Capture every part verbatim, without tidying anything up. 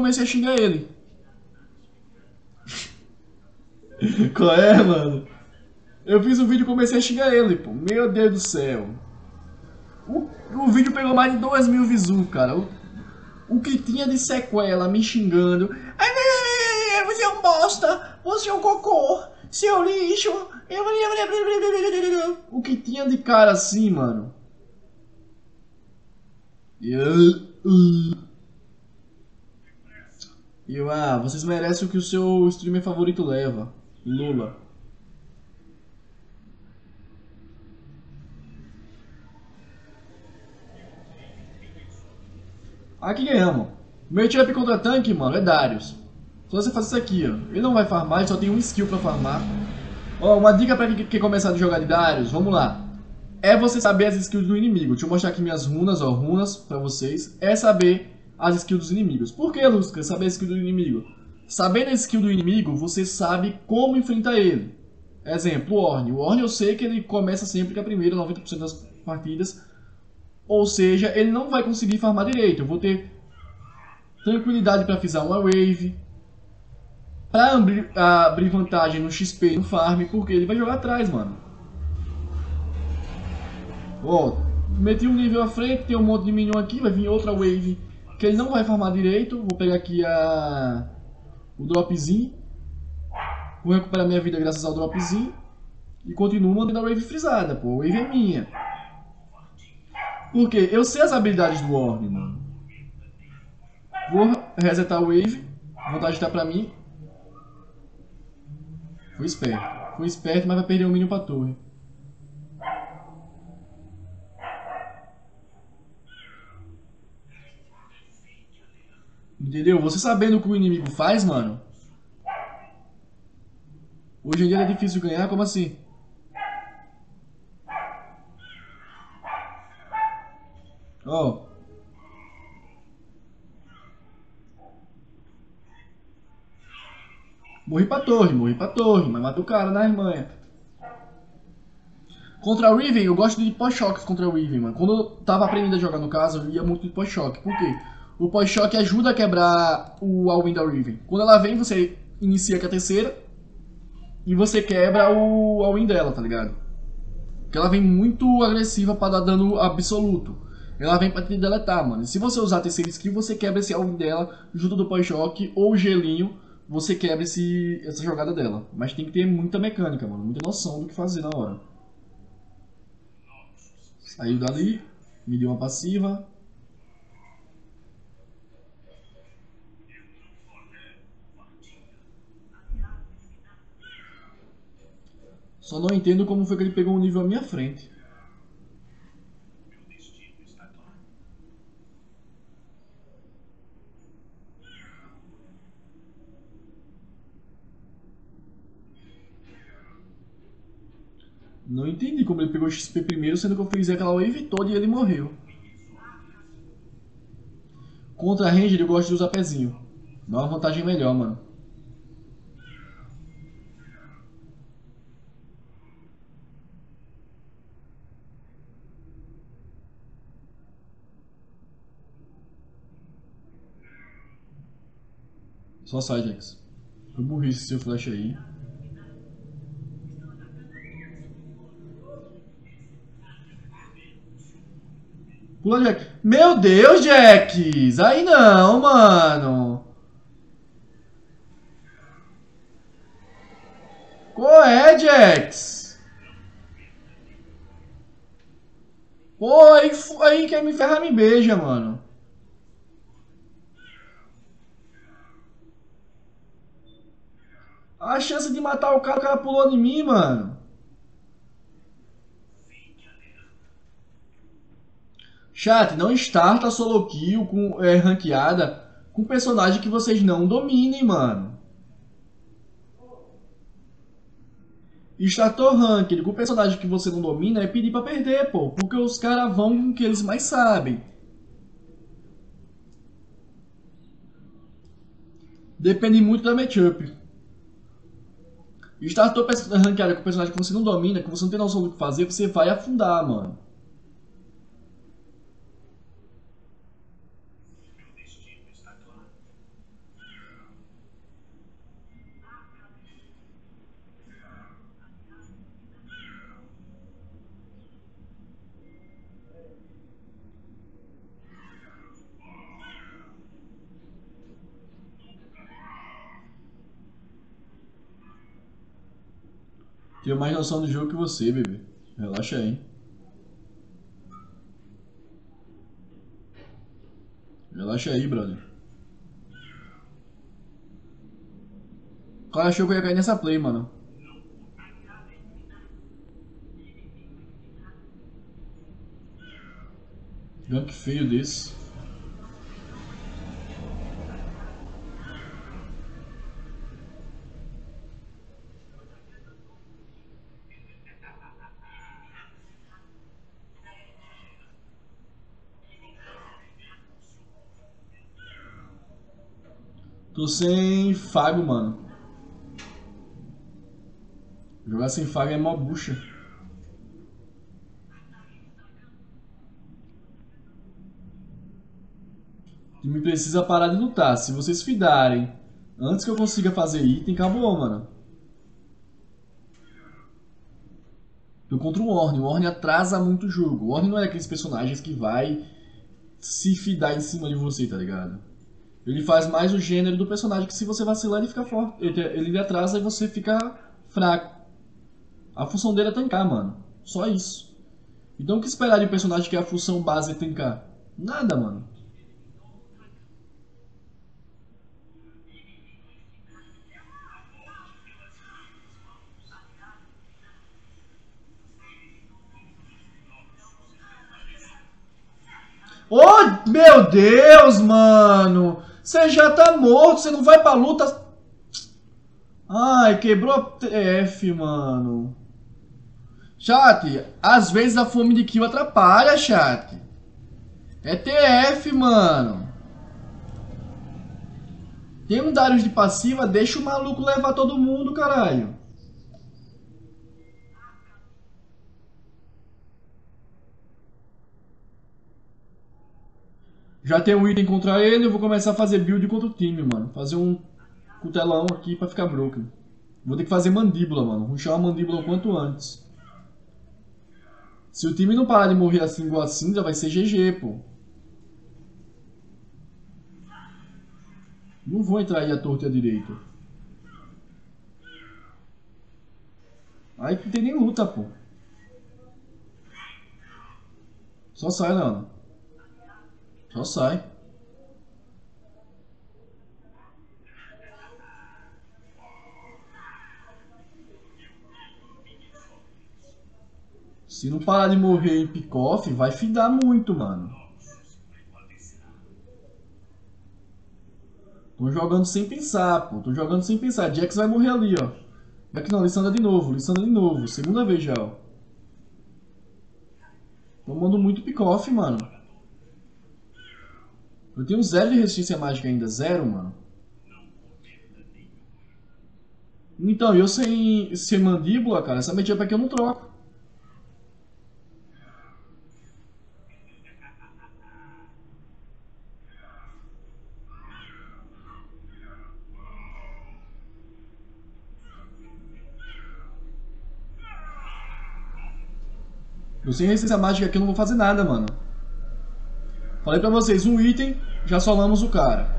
comecei a xingar ele. Qual é, mano? Eu fiz um vídeo e comecei a xingar ele, pô. Meu Deus do céu. O, o vídeo pegou mais de dois mil views, cara. O, o que tinha de sequela me xingando. Você é um bosta. Você é um cocô. Seu lixo. O que tinha de cara assim, mano. E eu, eu, ah, vocês merecem o que o seu streamer favorito leva. Lula. Aqui ganhamos. Meu matchup contra tanque, mano, é Darius. Só você fazer isso aqui, ó. Ele não vai farmar, ele só tem um skill pra farmar. Ó, uma dica pra quem quer começar a jogar de Darius, vamos lá. É você saber as skills do inimigo. Deixa eu mostrar aqui minhas runas, ó, runas pra vocês. É saber as skills dos inimigos. Por que, Lusca, saber a skill do inimigo? Sabendo a skill do inimigo, você sabe como enfrentar ele. Exemplo, o Ornn. O Ornn eu sei que ele começa sempre com a primeira, noventa por cento das partidas. Ou seja, ele não vai conseguir farmar direito. Eu vou ter tranquilidade para fizer uma wave, para abrir, abrir vantagem no X P e no farm, porque ele vai jogar atrás, mano. Ó, meti um nível à frente, tem um monte de minion aqui, vai vir outra wave que ele não vai farmar direito. Vou pegar aqui a o dropzinho, vou recuperar minha vida graças ao dropzinho e continuo mantendo a wave frisada, pô, a wave é minha. Porque eu sei as habilidades do Ornn, mano. Vou resetar a wave, a vantagem está pra mim. Fui esperto. Fui esperto, mas vai perder um minion pra torre. Entendeu? Você sabendo o que o inimigo faz, mano. Hoje em dia é difícil ganhar, como assim? Ó. Oh. Morri pra torre, morri pra torre, mas mata o cara na irmã. Contra a Riven, eu gosto de pós-choque contra a Riven, mano. Quando eu tava aprendendo a jogar no caso, eu ia muito de pós-choque. Por quê? O pós-choque ajuda a quebrar o all-in da Riven. Quando ela vem, você inicia com a terceira e você quebra o all-in dela, tá ligado? Porque ela vem muito agressiva pra dar dano absoluto. Ela vem pra te deletar, mano. E se você usar a terceira skill, você quebra esse all-in dela junto do pós-choque ou gelinho. Você quebra esse, essa jogada dela. Mas tem que ter muita mecânica, mano. Muita noção do que fazer na hora. Saiu dali. Me deu uma passiva. Só não entendo como foi que ele pegou um nível à minha frente. Não entendi como ele pegou o X P primeiro, sendo que eu fiz aquela wave toda e ele morreu. Contra a Ranger eu gosto de usar pezinho. Dá uma vantagem melhor, mano. Só sai, Jax. Foi burrice seu flash aí. Pula, Jax. Meu Deus, Jax! Aí não, mano. Qual é, Jax? Pô, aí, aí quer me ferrar, me beija, mano. A chance de matar o cara, o cara pulou em mim, mano. Chat, não starta solo kill com é, ranqueada com personagem que vocês não dominem, mano. Startou ranked com personagem que você não domina é pedir pra perder, pô. Porque os caras vão com o que eles mais sabem. Depende muito da matchup. Startou ranqueada com personagem que você não domina, que você não tem noção do que fazer, você vai afundar, mano. Tenho mais noção do jogo que você, bebê. Relaxa aí. Relaxa aí, brother. O cara achou que eu ia cair nessa play, mano. Gank feio desse. Tô sem fago, mano. Jogar sem fago é mó bucha. O time precisa parar de lutar. Se vocês fidarem antes que eu consiga fazer item, acabou, mano. Tô contra o Ornn. O Ornn atrasa muito o jogo. O Ornn não é aqueles personagens que vai se fidar em cima de você, tá ligado? Ele faz mais o gênero do personagem que se você vacilar ele fica forte. Ele, ele atrasa e você fica fraco. A função dele é tancar, mano. Só isso. Então o que esperar de um personagem que a função base é tancar? Nada, mano. Oh, meu Deus, mano! Você já tá morto, você não vai pra luta. Ai, quebrou a T F, mano. Chat, às vezes a fome de kill atrapalha, chat. É T F, mano. Tem um Darius de passiva, deixa o maluco levar todo mundo, caralho. Já tem um item contra ele, eu vou começar a fazer build contra o time, mano. Fazer um cutelão aqui pra ficar broken. Vou ter que fazer mandíbula, mano. Rushar uma mandíbula o quanto antes. Se o time não parar de morrer assim igual a Syndra, vai ser G G, pô. Não vou entrar aí à torta e à direita. Aí não tem nem luta, pô. Só sai, Leona. Só sai. Se não parar de morrer em pick-off, vai fidar muito, mano. Tô jogando sem pensar, pô. Tô jogando sem pensar. Jax vai morrer ali, ó. Jax não, Lissandra de novo. Lissandra de novo. Segunda vez já, ó. Tomando muito pick-off, mano. Eu tenho zero de resistência mágica ainda. Zero, mano. Então, eu sem, sem mandíbula, cara, essa matchup aqui eu não troco. Eu sem resistência mágica aqui eu não vou fazer nada, mano. Falei pra vocês, um item, já solamos o cara.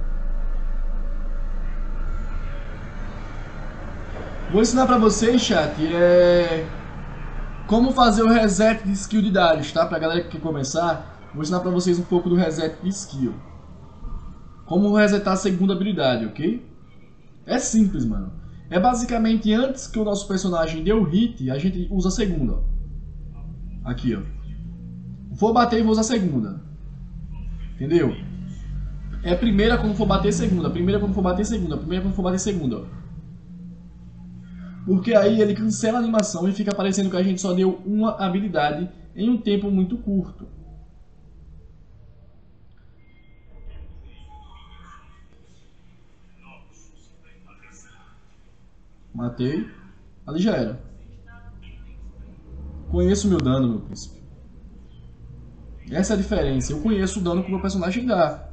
Vou ensinar pra vocês, chat, é... como fazer o reset de skill de Darius, tá? Pra galera que quer começar, vou ensinar pra vocês um pouco do reset de skill. Como resetar a segunda habilidade, ok? É simples, mano. É basicamente antes que o nosso personagem dê o hit, a gente usa a segunda, ó. Aqui, ó. Vou bater e vou usar a segunda. Entendeu? É a primeira quando for bater segunda, a primeira quando for bater segunda, a primeira quando for bater segunda, ó. Porque aí ele cancela a animação e fica parecendo que a gente só deu uma habilidade em um tempo muito curto. Matei. Ali já era. Conheço o meu dano, meu príncipe. Essa é a diferença. Eu conheço o dano que o meu personagem dá.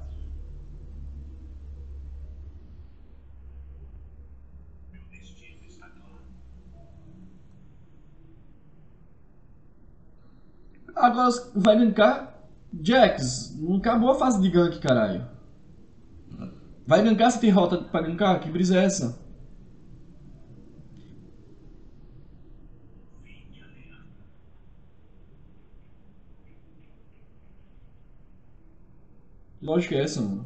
Agora vai gankar. Jax, não acabou a fase de gank, caralho. Vai gankar se tem rota pra gankar? Que brisa é essa? podcast, mano.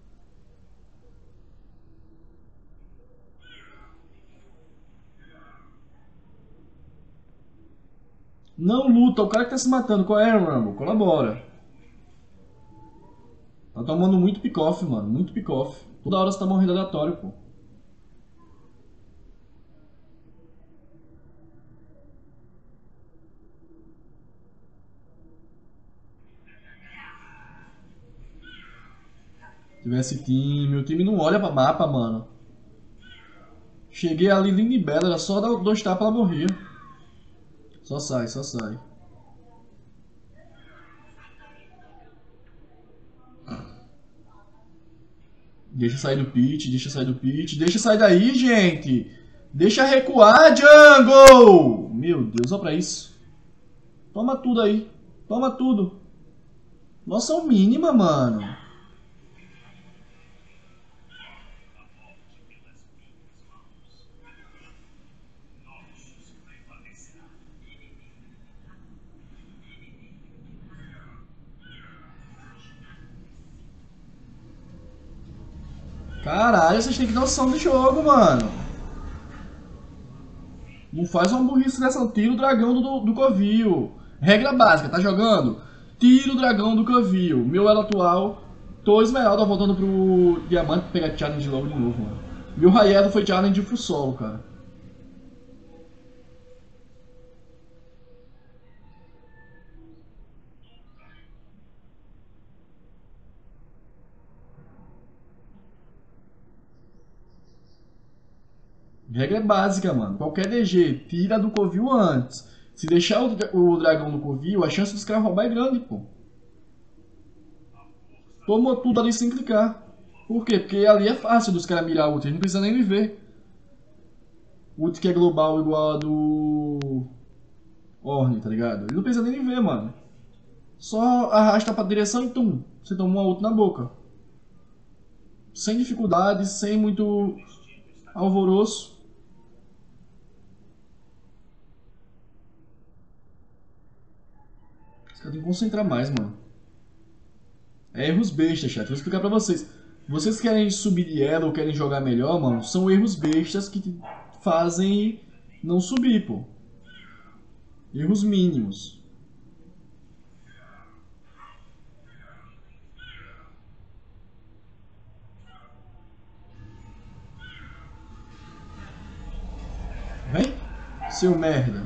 Não luta, o cara que tá se matando. Qual é, Rumble? Colabora. Tá tomando muito pick-off, mano. Muito pick-off. Toda hora você tá morrendo aleatório, pô. Se tivesse time, o time não olha pra mapa, mano. Cheguei ali linda e bela, era só dar dois tapas ela morria. Só sai, só sai. Deixa sair do pit, deixa sair do pit, deixa sair daí, gente! Deixa recuar, Jungle! Meu Deus, olha pra isso. Toma tudo aí, toma tudo. Nossa, mínima, mano. Caralho, vocês têm que ter noção do jogo, mano. Não faz uma burrice dessa, não. Tira o dragão do, do covil. Regra básica, tá jogando? Tira o dragão do covil. Meu elo atual, tô esmeralda voltando pro diamante pra pegar challenge logo de novo, mano. Meu Rayedo foi challenge full solo, cara. Regra básica, mano. Qualquer D G, tira do covil antes. Se deixar o, o dragão no covil, a chance dos caras roubar é grande, pô. Tomou tudo ali sem clicar. Por quê? Porque ali é fácil dos caras mirar ult, eles não precisa nem me ver. Ult que é global igual a do Ornn, tá ligado? Ele não precisa nem me ver, mano. Só arrasta pra direção e tum, você toma uma ult na boca. Sem dificuldade, sem muito alvoroço. Os caras têm que concentrar mais, mano. É erros bestas, chat. Vou explicar pra vocês. Vocês querem subir de elo ou querem jogar melhor, mano, são erros bestas que te fazem não subir, pô. Erros mínimos. Vem, seu merda.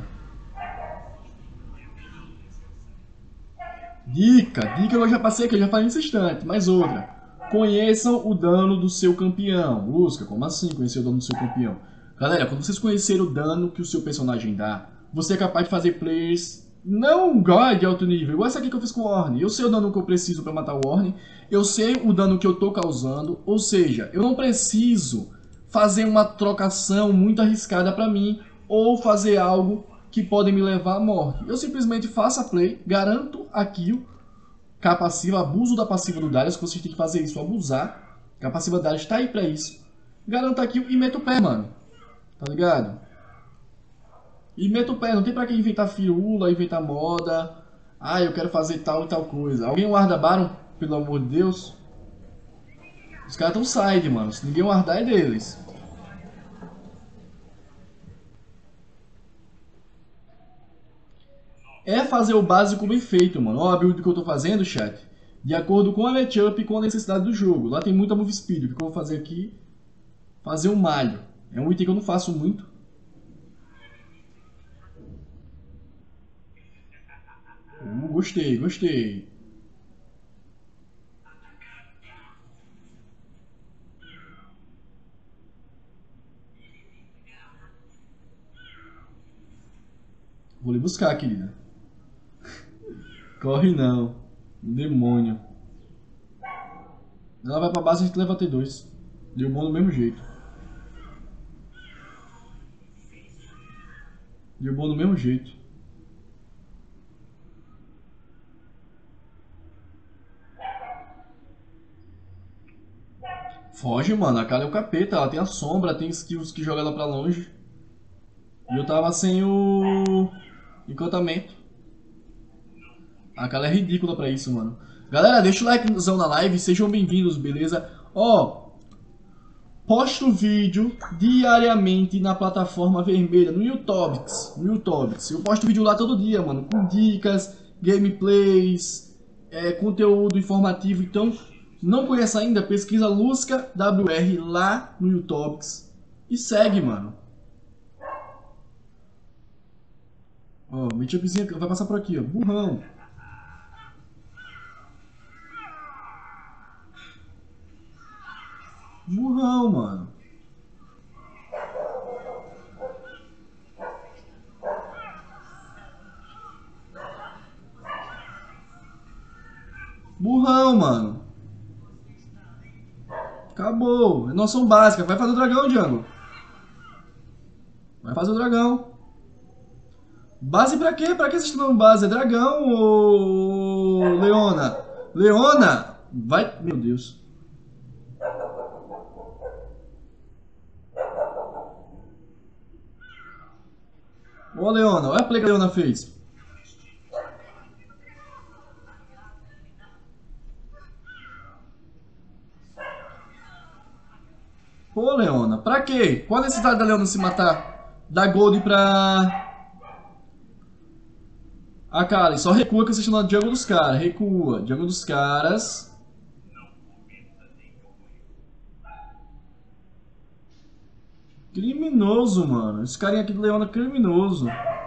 Dica, dica que eu já passei aqui, eu já falei nesse instante, mais outra. Conheçam o dano do seu campeão. Lusca, como assim conhecer o dano do seu campeão? Galera, quando vocês conhecerem o dano que o seu personagem dá, você é capaz de fazer plays não God de alto nível, igual essa aqui que eu fiz com o Ornn. Eu sei o dano que eu preciso para matar o Ornn, eu sei o dano que eu tô causando, ou seja, eu não preciso fazer uma trocação muito arriscada para mim, ou fazer algo que pode me levar à morte. Eu simplesmente faço a play, garanto a kill, que a passiva, abuso da passiva do Darius, que vocês têm que fazer isso, abusar, que a passiva do Darius tá aí pra isso. Garanto a kill e meto o pé, mano. Tá ligado? E meto o pé, não tem pra que inventar firula, inventar moda. Ah, eu quero fazer tal e tal coisa. Alguém guarda Baron, pelo amor de Deus? Os caras tão side, mano. Se ninguém guardar é deles. É fazer o básico bem feito, mano. Ó a build que eu tô fazendo, chat. De acordo com a matchup e com a necessidade do jogo. Lá tem muita move speed. O que eu vou fazer aqui? Fazer um malho. É um item que eu não faço muito. Uh, gostei, gostei. Vou lhe buscar, querida. Corre não. Demônio. Ela vai pra base e a gente leva T dois. Deu bom do mesmo jeito. Deu bom do mesmo jeito. Foge, mano. A cara é o capeta. Ela tem a sombra, tem skills que jogam ela pra longe. E eu tava sem o encantamento. A cara é ridícula pra isso, mano. Galera, deixa o likezão na live, sejam bem-vindos, beleza? Ó, posto vídeo diariamente na plataforma vermelha, no YouTube, no YouTube. Eu posto vídeo lá todo dia, mano, com dicas, gameplays, é, conteúdo informativo. Então, não conhece ainda? Pesquisa Lusca W R lá no YouTube e segue, mano. Ó, minha tiazinha vai passar por aqui, ó, burrão. Burrão, mano. Burrão, mano. Acabou. É noção básica. Vai fazer o dragão, Django. Vai fazer o dragão. Base pra quê? Pra que vocês estão dando base? É dragão ou... Leona? Leona? Vai... Meu Deus. Ô, Leona, olha a play que a Leona fez. Pô, Leona, pra quê? Qual a necessidade da Leona se matar? Da Gold pra... Ah, cara, só recua que vocês estão no jungle dos caras. Recua. Jungle dos caras. Criminoso, mano. Esse carinha aqui do Leona é criminoso.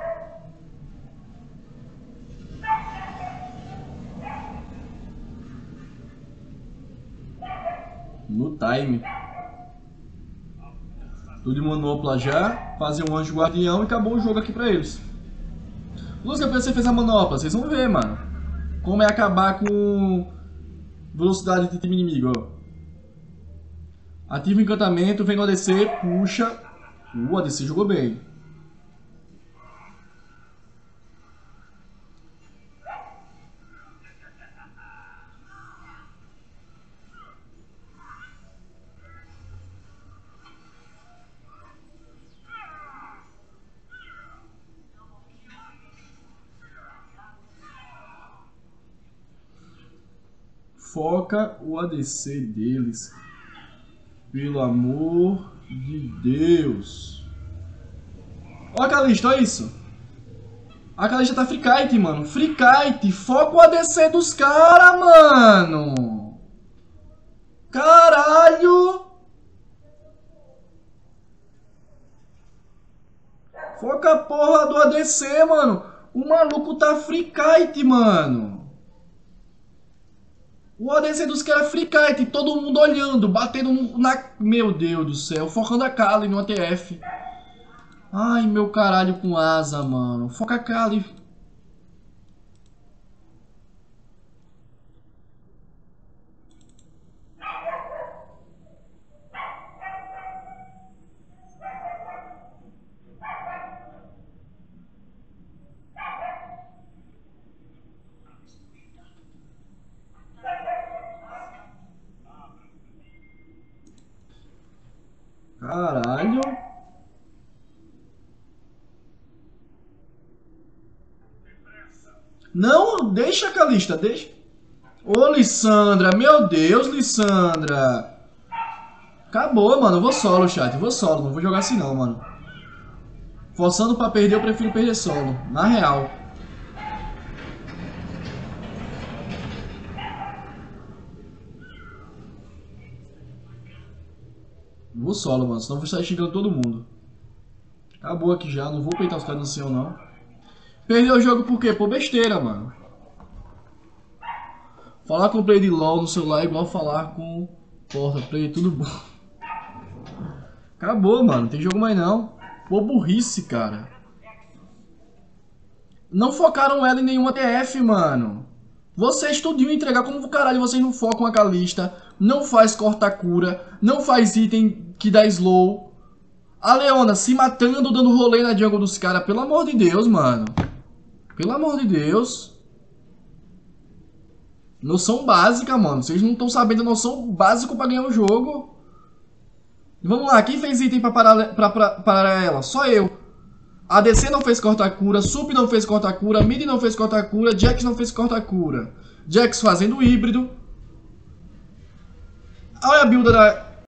No time. Tudo de manopla já. Fazer um anjo guardião e acabou o jogo aqui pra eles. Lusca, você fez a manopla. Vocês vão ver, mano. Como é acabar com velocidade de time inimigo, ó. Ativa o encantamento, vem no A D C, puxa. O A D C jogou bem. Foca o A D C deles. Pelo amor de Deus. Ó a Kalista, olha isso. A Kalista tá free kite, mano. Free kite. Foca o A D C dos caras, mano. Caralho. Foca a porra do A D C, mano. O maluco tá free kite, mano. O A D C dos caras é free kite, todo mundo olhando, batendo na... Meu Deus do céu, focando a Kali no A T F. Ai, meu caralho com asa, mano. Foca a Kali. Caralho. Não, deixa a Kalista, deixa. Ô, Lissandra, meu Deus, Lissandra. Acabou, mano, eu vou solo, chat, eu vou solo, não vou jogar assim não, mano. Forçando pra perder, eu prefiro perder solo, na real. Vou solo, mano, senão eu vou estar xingando todo mundo. Acabou aqui já, não vou peitar os caras no céu, não. Perdeu o jogo por quê? Por besteira, mano. Falar com play de LoL no celular é igual falar com porta, play, tudo bom. Acabou, mano, não tem jogo mais não. Pô, burrice, cara. Não focaram ela em nenhum A T F, mano. Vocês tudinho entregar como caralho, vocês não focam a Kalista, não faz corta-cura, não faz item que dá slow. A Leona se matando, dando rolê na jungle dos caras, pelo amor de Deus, mano. Pelo amor de Deus. Noção básica, mano. Vocês não estão sabendo a noção básica pra ganhar o jogo. Vamos lá, quem fez item pra parar, pra, pra, parar ela? Só eu. A D C não fez corta-cura, Sup não fez corta-cura, Mid não fez corta-cura, Jax não fez corta-cura. Jax fazendo híbrido. Olha a build da,